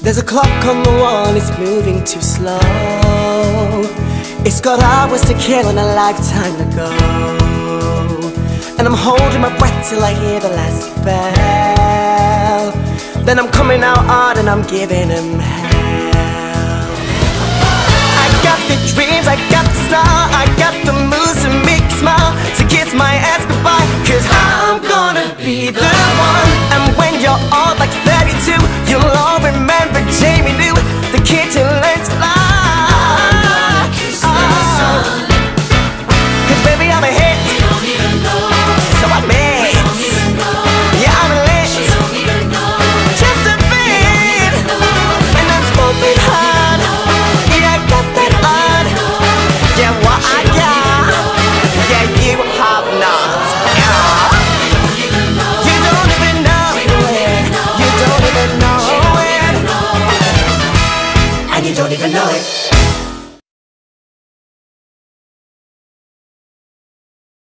There's a clock on the wall, it's moving too slow. It's got hours to kill and a lifetime to go. And I'm holding my breath till I hear the last bell. Then I'm coming out hard and I'm giving him hell. I got the dreams, I got the style, I got the moves to make you smile, to kiss my ass goodbye, cause I'm gonna be the one. And when you're old like 32, you'll all remember Jamie New, the kid who learned to fly. I'm gonna kiss the sun, cause baby I'm a hit. You don't even know. So I'm in. You don't even know. Yeah, I'm a lit. You don't even know. Just a bit. And I'm smoking hard. Yeah, I got that on. Yeah, what I got. Yeah, you have not. You don't even know. You don't even know it. And you don't even know it.